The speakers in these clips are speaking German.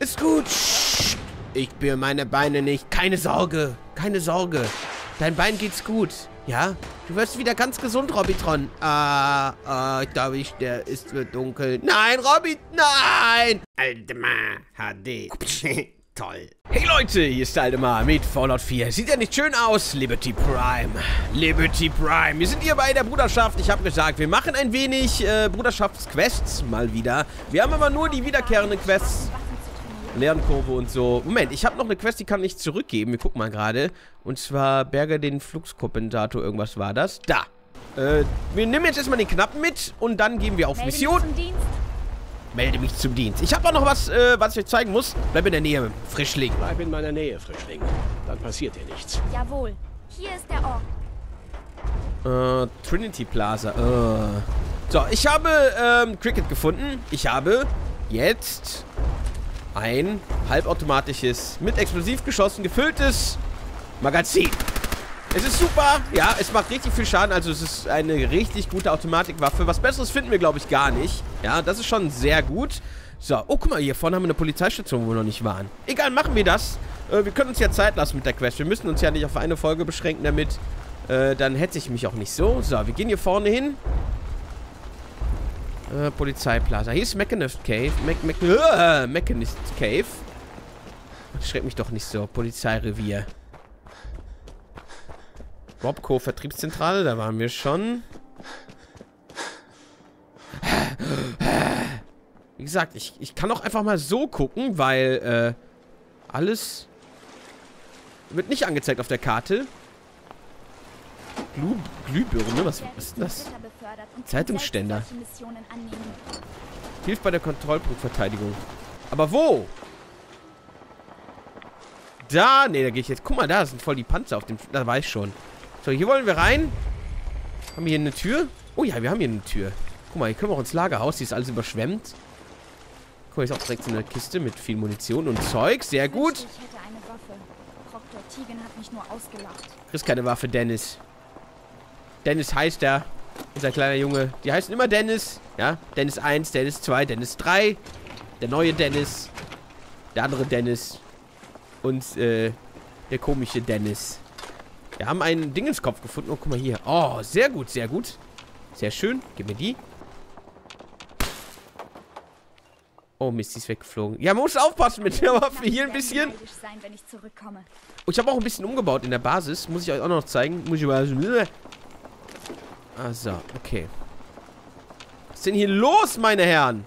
Ist gut. Psst. Ich spüre meine Beine nicht. Keine Sorge. Keine Sorge. Dein Bein geht's gut. Ja? Du wirst wieder ganz gesund, Robbitron. Ich glaube, es wird dunkel. Nein, Robby, nein! Aldemar HD. Toll. Hey Leute, hier ist Aldemar mit Fallout 4. Sieht ja nicht schön aus. Liberty Prime. Liberty Prime. Wir sind hier bei der Bruderschaft. Ich habe gesagt, wir machen ein wenig Bruderschaftsquests mal wieder. Wir haben aber nur die wiederkehrenden Quests. Lernkurve und so. Moment, ich habe noch eine Quest, die kann ich zurückgeben. Wir gucken mal gerade. Und zwar berge den Fluxkompensator. Irgendwas war das. Da. Wir nehmen jetzt erstmal den Knappen mit und dann gehen wir auf Mission. Melde mich zum Dienst. Ich habe auch noch was, was ich euch zeigen muss. Bleib in der Nähe, Frischling. Bleib in meiner Nähe, Frischling. Dann passiert dir nichts. Jawohl. Hier ist der Ort. Trinity Plaza. So, ich habe, Cricket gefunden. Ich habe jetzt ein halbautomatisches, mit Explosivgeschossen gefülltes Magazin. Es ist super. Ja, es macht richtig viel Schaden. Also es ist eine richtig gute Automatikwaffe. Was Besseres finden wir, glaube ich, gar nicht. Ja, das ist schon sehr gut. So, oh, guck mal, hier vorne haben wir eine Polizeistation, wo wir noch nicht waren. Egal, machen wir das. Wir können uns ja Zeit lassen mit der Quest. Wir müssen uns ja nicht auf eine Folge beschränken damit. Dann hetze ich mich auch nicht so. So, wir gehen hier vorne hin. Polizeiplaza. Hier ist Mechanist Cave. Mechanist Cave. Schreck mich doch nicht so. Polizeirevier. Bobco Vertriebszentrale, da waren wir schon. Wie gesagt, ich kann auch einfach mal so gucken, weil alles wird nicht angezeigt auf der Karte. Glühbirne, was ist denn das? Zeitungsständer. Hilft bei der Kontrollpunktverteidigung. Aber wo? Da, nee, da gehe ich jetzt. Guck mal, da sind voll die Panzer auf dem. Da war ich schon. So, hier wollen wir rein. Haben wir hier eine Tür? Oh ja, wir haben hier eine Tür. Guck mal, hier können wir auch ins Lagerhaus. Hier ist alles überschwemmt. Guck mal, hier ist auch direkt so eine Kiste mit viel Munition und Zeug. Sehr gut. Ich hätte eine Waffe. Dr. Tegan hat mich nur ausgelacht. Kriegst keine Waffe, Dennis. Dennis heißt er. Unser kleiner Junge. Die heißen immer Dennis. Ja, Dennis 1, Dennis 2, Dennis 3. Der neue Dennis. Der andere Dennis. Und, der komische Dennis. Wir haben einen Dingenskopf gefunden. Oh, guck mal hier. Oh, sehr gut, sehr gut. Sehr schön. Gib mir die. Oh, Mist, die ist weggeflogen. Ja, man muss aufpassen mit der Waffe hier ein bisschen. Oh, ich habe auch ein bisschen umgebaut in der Basis. Muss ich euch auch noch zeigen. Muss ich mal... Ah, so, okay. Was ist denn hier los, meine Herren?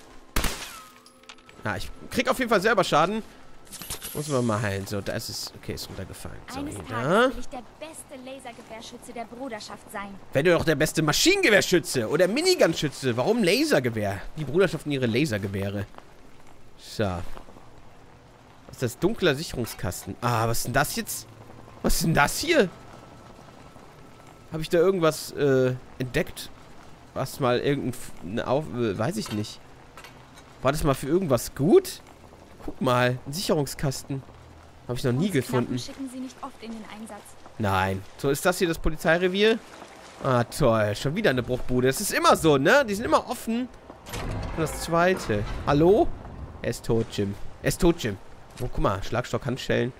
Ah, ich krieg auf jeden Fall selber Schaden. Muss man mal heilen. So, da ist es. Okay, ist runtergefallen. So, Eines hier, Tages will ich der beste Lasergewehrschütze der Bruderschaft sein. Werde doch der beste Maschinengewehrschütze oder Minigun-Schütze. Warum Lasergewehr? Die Bruderschaft und ihre Lasergewehre. So. Was ist das? Dunkler Sicherungskasten. Ah, was ist denn das jetzt? Was ist denn das hier? Habe ich da irgendwas entdeckt? Was mal weiß ich nicht. War das mal für irgendwas gut? Guck mal, ein Sicherungskasten. Habe ich noch nie gefunden. Schicken Sie nicht oft in den Einsatz. Nein. So, ist das hier das Polizeirevier? Ah, toll. Schon wieder eine Bruchbude. Das ist immer so, ne? Die sind immer offen. Und das zweite. Hallo? Er ist tot, Jim. Er ist tot, Jim. Oh, guck mal. Schlagstock, Handschellen.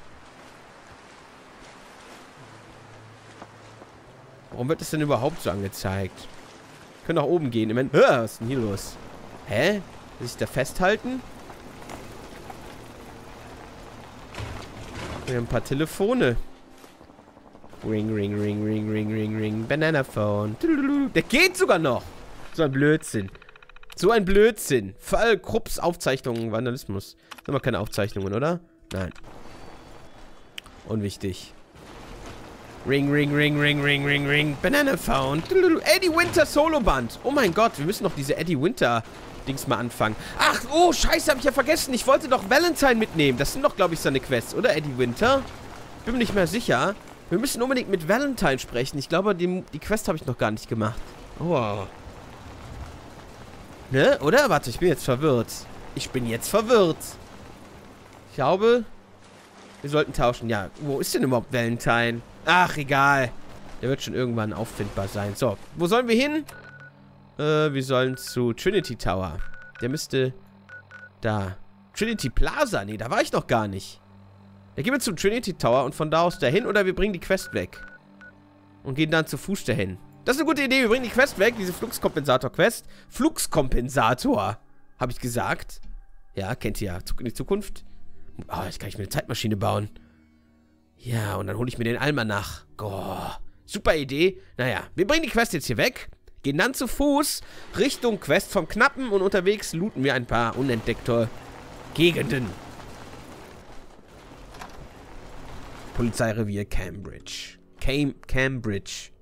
Warum wird das denn überhaupt so angezeigt? Wir können nach oben gehen. Ich meine, was ist denn hier los? Hä? Will ich da festhalten? Wir haben ein paar Telefone. Ring, ring, ring, ring, ring, ring, ring. Banana Phone. Der geht sogar noch. So ein Blödsinn. So ein Blödsinn. Fall Krupps Aufzeichnungen, Vandalismus. Das sind aber keine Aufzeichnungen, oder? Nein. Unwichtig. Ring, ring, ring, ring, ring, ring, ring. Banana Phone. Eddie Winter Solo Band. Oh mein Gott, wir müssen noch diese Eddie Winter Dings mal anfangen. Ach, oh, scheiße, habe ich ja vergessen. Ich wollte doch Valentine mitnehmen. Das sind doch, glaube ich, seine Quests, oder, Eddie Winter? Bin mir nicht mehr sicher. Wir müssen unbedingt mit Valentine sprechen. Ich glaube, die Quest habe ich noch gar nicht gemacht. Oh. Ne, oder? Warte, ich bin jetzt verwirrt. Ich bin jetzt verwirrt. Ich glaube, wir sollten tauschen. Ja, wo ist denn überhaupt Valentine? Ach, egal. Der wird schon irgendwann auffindbar sein. So, wo sollen wir hin? Wir sollen zu Trinity Tower. Der müsste da. Trinity Plaza. Nee, da war ich noch gar nicht. Da gehen wir zum Trinity Tower und von da aus dahin. Oder wir bringen die Quest weg. Und gehen dann zu Fuß dahin. Das ist eine gute Idee. Wir bringen die Quest weg. Diese Fluxkompensator-Quest. Fluxkompensator, habe ich gesagt. Ja, kennt ihr ja. Zurück in die Zukunft. Oh, jetzt kann ich mir eine Zeitmaschine bauen. Ja, und dann hole ich mir den Almanach. Oh, super Idee. Naja, wir bringen die Quest jetzt hier weg. Gehen dann zu Fuß Richtung Quest vom Knappen. Und unterwegs looten wir ein paar unentdeckte Gegenden. Polizeirevier Cambridge. Cambridge.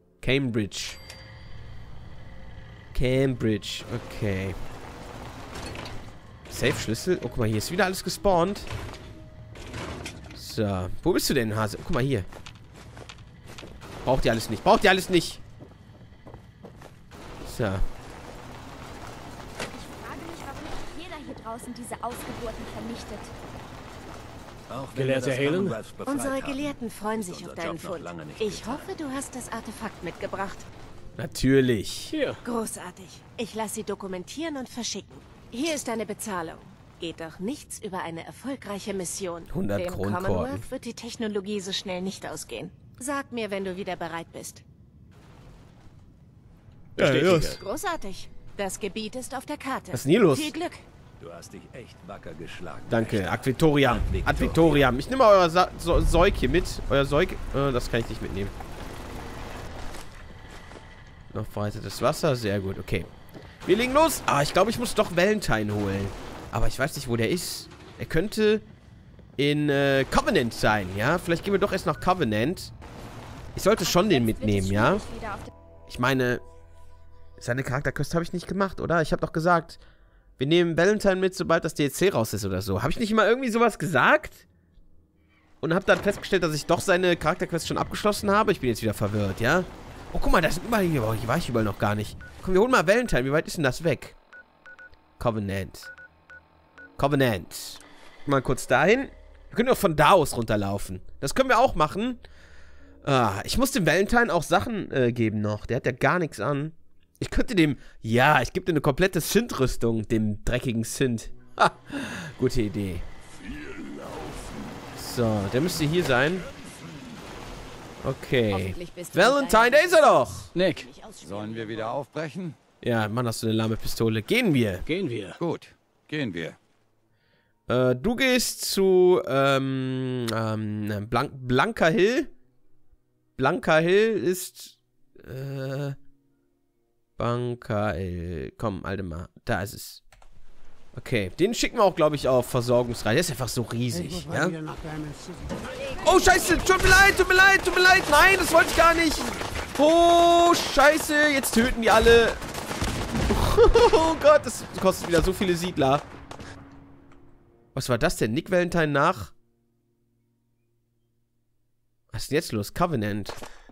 Okay. Safe-Schlüssel. Oh, guck mal, hier ist wieder alles gespawnt. So. Wo bist du denn, Hase? Oh, guck mal, hier. Braucht ihr alles nicht. Braucht ihr alles nicht. So. Ich frage mich, warum nicht jeder hier draußen diese Ausgeburten vernichtet. Gelehrter Halen? Unsere Gelehrten freuen sich auf deinen Fund. Ich hoffe, du hast das Artefakt mitgebracht. Natürlich. Hier. Großartig. Ich lasse sie dokumentieren und verschicken. Hier ist deine Bezahlung. Geht doch nichts über eine erfolgreiche Mission. 100 Dem Kronkorken. Commonwealth wird die Technologie so schnell nicht ausgehen. Sag mir, wenn du wieder bereit bist. Bestätige. Großartig. Das Gebiet ist auf der Karte. Was ist denn hier los? Viel Glück. Du hast dich echt wacker geschlagen. Danke, Advitoriam. Advitoriam. Ich nehme mal euer Zeug hier mit. Euer Zeug. Das kann ich nicht mitnehmen. Noch verheizetes Wasser. Sehr gut, okay. Wir legen los. Ah, ich glaube, ich muss doch Valentine holen. Aber ich weiß nicht, wo der ist. Er könnte in Covenant sein, ja? Vielleicht gehen wir doch erst nach Covenant. Ich sollte schon den mitnehmen, ja? Ich meine, seine Charakterquest habe ich nicht gemacht, oder? Ich habe doch gesagt, wir nehmen Valentine mit, sobald das DLC raus ist oder so. Habe ich nicht immer irgendwie sowas gesagt? Und habe dann festgestellt, dass ich doch seine Charakterquest schon abgeschlossen habe? Ich bin jetzt wieder verwirrt, ja? Oh, guck mal, da sind überall hier. Oh, hier war ich überall noch gar nicht. Komm, wir holen mal Valentine. Wie weit ist denn das weg? Covenant. Mal kurz dahin. Wir können doch von da aus runterlaufen. Das können wir auch machen. Ah, ich muss dem Valentine auch Sachen geben noch. Der hat ja gar nichts an. Ich könnte dem... Ja, ich gebe dir eine komplette Synth-Rüstung, dem dreckigen Synth. Ha, gute Idee. So, der müsste hier sein. Okay. Valentine, da ist er doch! Nick, Sollen wir wieder aufbrechen? Ja, Mann, hast du eine lahme Pistole. Gehen wir. gehen wir. Gut, gehen wir. Du gehst zu, Blanker Hill. Blanker Hill ist, Bunker Hill. Komm, Aldemar. Da ist es. Okay, den schicken wir auch, glaube ich, auf Versorgungsreise. Der ist einfach so riesig, ja? Oh, scheiße, tut mir leid. Nein, das wollte ich gar nicht. Oh, scheiße, jetzt töten die alle. Oh Gott, das kostet wieder so viele Siedler. Was war das denn? Nick Valentine nach? Was ist denn jetzt los? Covenant.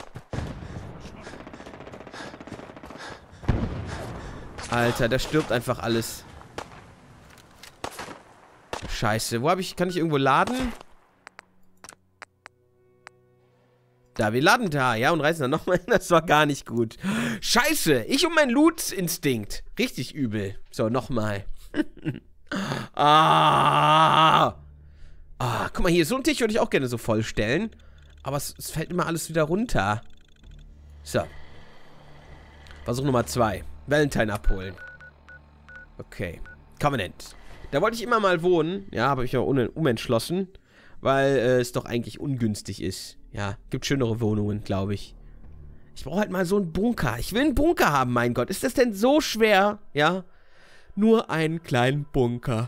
Alter, da stirbt einfach alles. Scheiße. Kann ich irgendwo laden? Da, wir laden da, ja, und reisen dann nochmal hin. Das war gar nicht gut. Scheiße, ich und mein Loot-Instinkt. Richtig übel. So, nochmal. Guck mal hier, so einen Tisch würde ich auch gerne so vollstellen. Aber es fällt immer alles wieder runter. So. Versuch Nummer 2. Valentine abholen. Okay. Covenant. Da wollte ich immer mal wohnen. Ja, habe ich ja umentschlossen. Weil es doch eigentlich ungünstig ist. Ja, gibt schönere Wohnungen, glaube ich. Ich brauche halt mal so einen Bunker. Ich will einen Bunker haben, mein Gott. Ist das denn so schwer? Ja. Nur einen kleinen Bunker.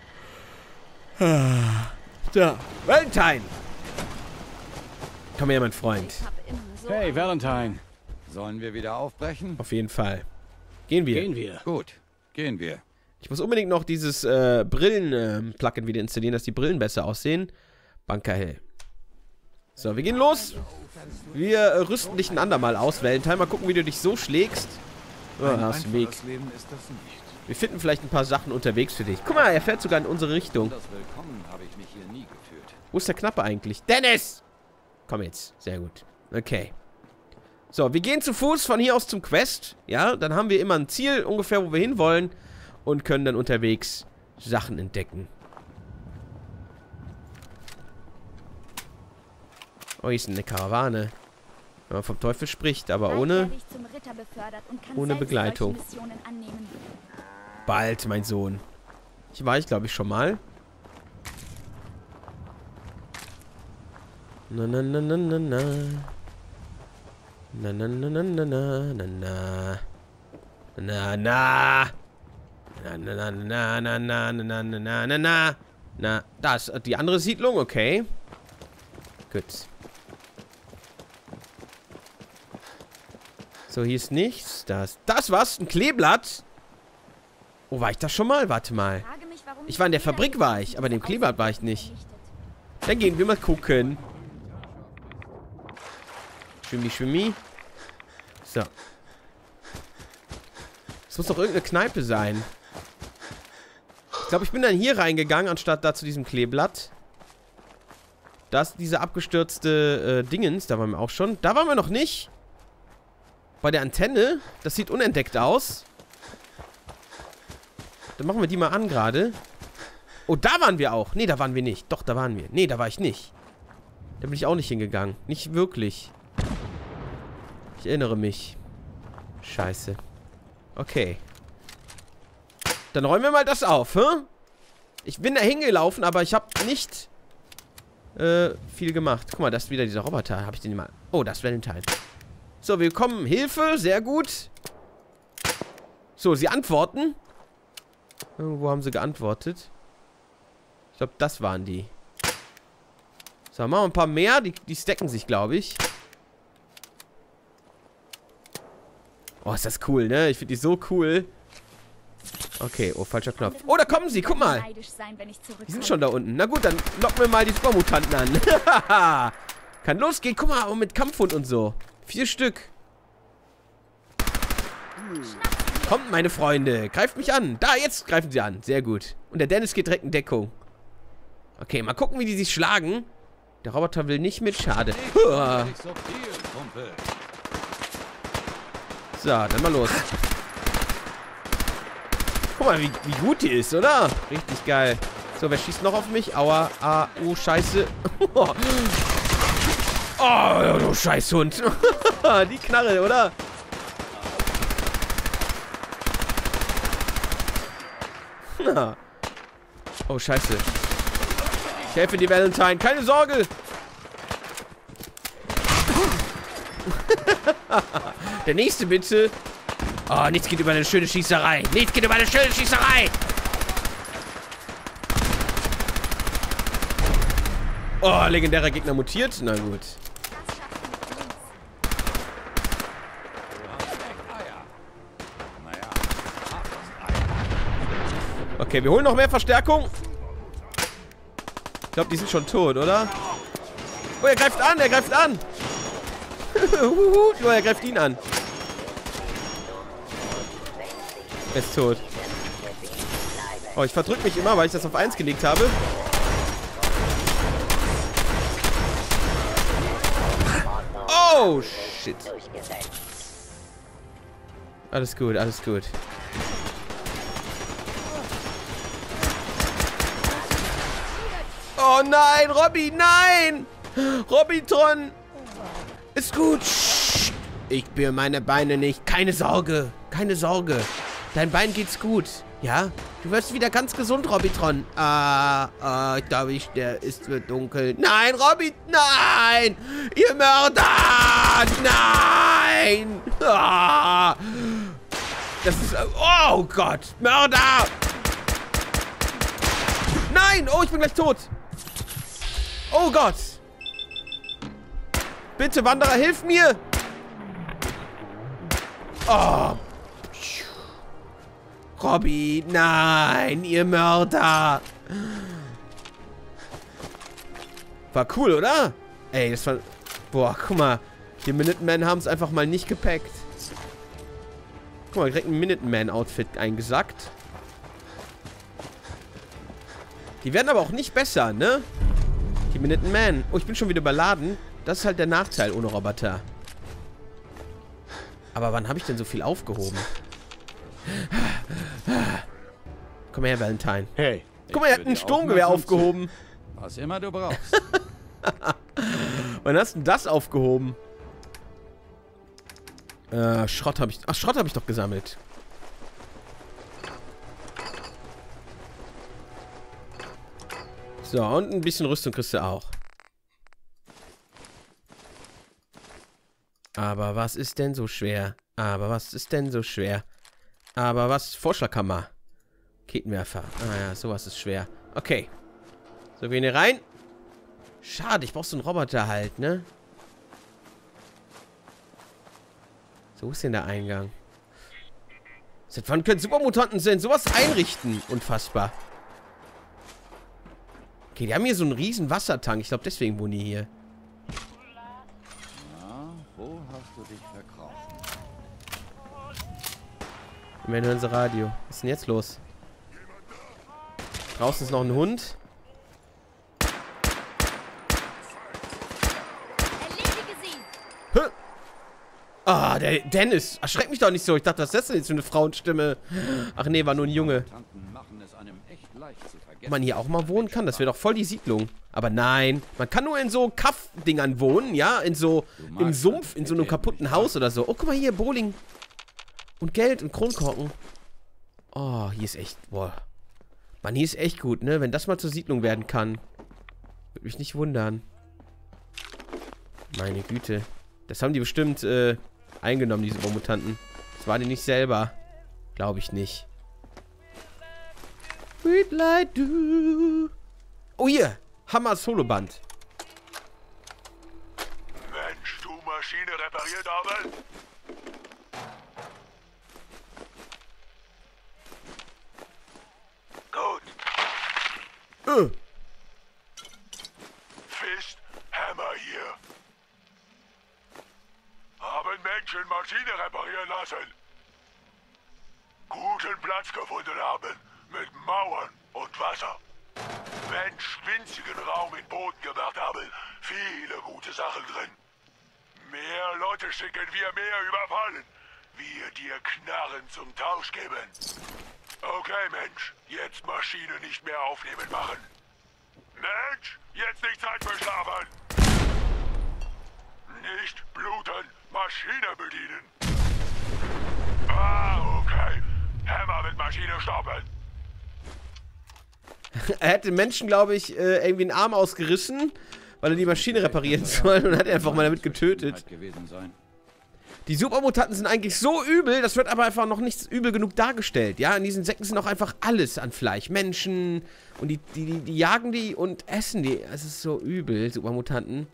So. Valentine! Komm her, mein Freund. Hey, Valentine. Sollen wir wieder aufbrechen? Auf jeden Fall. Gehen wir. Gehen wir. Gut, gehen wir. Ich muss unbedingt noch dieses Brillen-Plugin wieder installieren, dass die Brillen besser aussehen. Bunker Hill. So, wir gehen los. Wir rüsten dich ein andermal aus, Valentine. Mal gucken, wie du dich so schlägst. Oh, da hast du einen Weg. Leben ist das nicht. Wir finden vielleicht ein paar Sachen unterwegs für dich. Guck mal, er fährt sogar in unsere Richtung. Das Willkommen habe ich mich hier nie gefühlt. Wo ist der Knappe eigentlich? Dennis! Komm jetzt. Sehr gut. Okay. So, wir gehen zu Fuß von hier aus zum Quest. Ja, dann haben wir immer ein Ziel ungefähr, wo wir hinwollen. Und können dann unterwegs Sachen entdecken. Oh, hier ist eine Karawane. Wenn man vom Teufel spricht, aber Bald ohne werde ich zum Ritter befördert und kann ohne selbst Begleitung. solche Missionen annehmen. bald, mein Sohn. Hier war ich, glaube ich, schon mal. Na na na na na na. Na na na na na na na na. Na na. Na na na na na na na na na na na. Na, da ist die andere Siedlung, okay. Gut. So, hier ist nichts. Das was? Ein Kleeblatt? Oh, war ich da schon mal? Warte mal. Ich war in der Fabrik, war ich. Aber in dem Kleeblatt war ich nicht. Dann gehen wir mal gucken. Schwimmi, schwimmi. So. Es muss doch irgendeine Kneipe sein. Ich glaube, ich bin dann hier reingegangen, anstatt da zu diesem Kleeblatt. Da ist diese abgestürzte Dingens. Da waren wir auch schon. Da waren wir noch nicht. Bei der Antenne. Das sieht unentdeckt aus. Dann machen wir die mal an gerade. Oh, da waren wir auch. Nee, da waren wir nicht. Doch, da waren wir. Nee, da war ich nicht. Da bin ich auch nicht hingegangen. Nicht wirklich. Ich erinnere mich. Scheiße. Okay. Dann räumen wir mal das auf, hä? Ich bin da hingelaufen, aber ich habe nicht viel gemacht. Guck mal, das ist wieder dieser Roboter. Habe ich den mal... Oh, das ist Valentine. So, wir bekommen Hilfe. Sehr gut. So, sie antworten. Wo haben sie geantwortet? Ich glaube, das waren die. So, machen wir ein paar mehr. Die stacken sich, glaube ich. Oh, ist das cool, ne? Ich finde die so cool. Okay, oh, falscher Knopf. Oh, da kommen sie, guck mal. Die sind schon da unten. Na gut, dann locken wir mal die Supermutanten an. Kann losgehen. Guck mal, mit Kampfhund und so. 4 Stück. Kommt, meine Freunde. Greift mich an. Da, jetzt greifen sie an. Sehr gut. Und der Dennis geht direkt in Deckung. Okay, mal gucken, wie die sich schlagen. Der Roboter will nicht mit. Schade. So, dann mal los. Guck mal, wie gut die ist, oder? Richtig geil. So, wer schießt noch auf mich? Aua. Ah, oh, scheiße. Oh, du Scheißhund. Die Knarre, oder? Oh, scheiße. Ich helfe dir, Valentine. Keine Sorge. Der nächste, bitte. Oh, nichts geht über eine schöne Schießerei. Nichts geht über eine schöne Schießerei. Oh, legendärer Gegner mutiert. Na gut. Okay, wir holen noch mehr Verstärkung. Ich glaube, die sind schon tot, oder? Oh, er greift an, er greift an. Oh, er greift ihn an. Er ist tot. Oh, ich verdrück mich immer, weil ich das auf 1 gelegt habe. Oh, shit. Alles gut, alles gut. Oh nein, Robby, nein! Robbytron! Ist gut. Ich spüre meine Beine nicht. Keine Sorge. Keine Sorge. Dein Bein geht's gut. Ja? Du wirst wieder ganz gesund, Robbytron. Ich glaube, der wird dunkel. Nein, Robby, nein! Ihr Mörder! Nein! Das ist... Oh Gott! Mörder! Nein! Oh, ich bin gleich tot. Oh Gott! Bitte, Wanderer, hilf mir! Oh! Robby, nein, ihr Mörder! War cool, oder? Ey, das war... Boah, guck mal. Die Minutemen haben es einfach mal nicht gepackt. Guck mal, direkt ein Minuteman-Outfit eingesackt. Die werden aber auch nicht besser, ne? Die Minutemen. Oh, ich bin schon wieder überladen. Das ist halt der Nachteil ohne Roboter. Aber wann habe ich denn so viel aufgehoben? Komm her, Valentine. Hey. Guck mal, er hat ein Sturmgewehr aufgehoben. Was immer du brauchst. Wann hast du denn das aufgehoben? Schrott habe ich... Ach, Schrott habe ich doch gesammelt. So, und ein bisschen Rüstung kriegst du auch. Aber was ist denn so schwer? Aber was ist denn so schwer? Aber was? Vorschlaghammer. Kettenwerfer. Ah ja, sowas ist schwer. Okay. So, wir gehen hier rein. Schade, ich brauch so einen Roboter halt, ne? So, wo ist denn der Eingang? Seit wann können Supermutanten denn sowas einrichten? Unfassbar. Okay, die haben hier so einen riesen Wassertank. Ich glaube, deswegen wohnen die hier. Na, wo hast du dich verkrochen? Wir hören unser Radio. Was ist denn jetzt los? Draußen ist noch ein Hund. Erledige sie! Hä? Ah, der Dennis. Erschreck mich doch nicht so. Ich dachte, was ist das denn jetzt für eine Frauenstimme? Ach nee, war nur ein Junge. Tanten machen es einem echt leicht zu vergessen. Ob man hier auch mal wohnen kann? Das wäre doch voll die Siedlung. Aber nein, man kann nur in so Kaff-Dingern wohnen, ja? In so, im Sumpf, in so einem kaputten Haus oder so. Oh, guck mal hier, Bowling. Und Geld und Kronkorken. Oh, hier ist echt, boah. Mann, hier ist echt gut, ne? Wenn das mal zur Siedlung werden kann. Würde mich nicht wundern. Meine Güte. Das haben die bestimmt, eingenommen, diese Supermutanten. Das war die nicht selber. Glaube ich nicht. Sweet light do. Oh, hier. Hammer Soloband. Mensch, du Maschine repariert haben? Gut. Fist, Hammer hier. Haben Menschen Maschine reparieren lassen. Guten Platz gefunden haben. Mit Mauern und Wasser. Mensch, winzigen Raum in Boden gemacht haben. Viele gute Sachen drin. Mehr Leute schicken wir, mehr überfallen. Wir dir Knarren zum Tausch geben. Okay, Mensch. Jetzt Maschine nicht mehr aufnehmen machen. Mensch, jetzt nicht Zeit für Schlafen. Nicht bluten, Maschine bedienen. Ah, okay. Hammer mit Maschine stoppen. Er hat den Menschen, glaube ich, irgendwie einen Arm ausgerissen, weil er die Maschine reparieren soll und hat einfach mal damit getötet. Gewesen sein. Die Supermutanten sind eigentlich so übel, das wird aber einfach noch nicht übel genug dargestellt. Ja, in diesen Säcken sind auch einfach alles an Fleisch. Menschen und die jagen die und essen die. Es ist so übel, Supermutanten.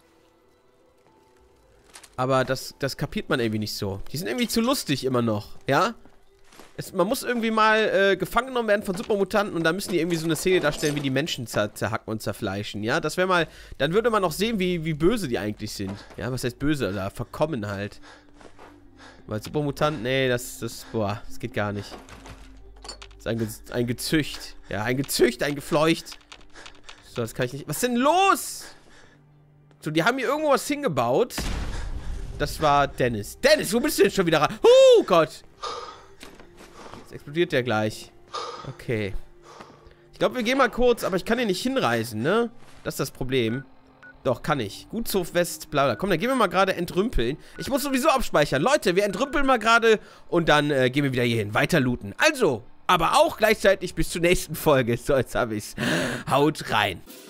Aber das kapiert man irgendwie nicht so. Die sind irgendwie zu lustig immer noch, ja? Man muss irgendwie mal gefangen genommen werden von Supermutanten und da müssen die irgendwie so eine Szene darstellen, wie die Menschen zerhacken und zerfleischen, ja? Das wäre mal, dann würde man auch sehen, wie böse die eigentlich sind. Ja, was heißt böse? Also verkommen halt. Weil Supermutanten, nee, boah, das geht gar nicht. Das ist ein Gezücht. Ja, ein Gezücht, ein Gefleucht. So, das kann ich nicht. Was ist denn los? So, die haben hier irgendwo was hingebaut. Das war Dennis. Dennis, wo bist du denn schon wieder ran? Oh Gott. Jetzt explodiert der gleich. Okay. Ich glaube, wir gehen mal kurz, aber ich kann hier nicht hinreisen, ne? Das ist das Problem. Doch, kann ich. Gutshof West, bla bla. Komm, dann gehen wir mal gerade entrümpeln. Ich muss sowieso abspeichern. Leute, wir entrümpeln mal gerade und dann gehen wir wieder hier hin. Weiter looten. Also, aber auch gleichzeitig bis zur nächsten Folge. So, jetzt habe ich's. Haut rein.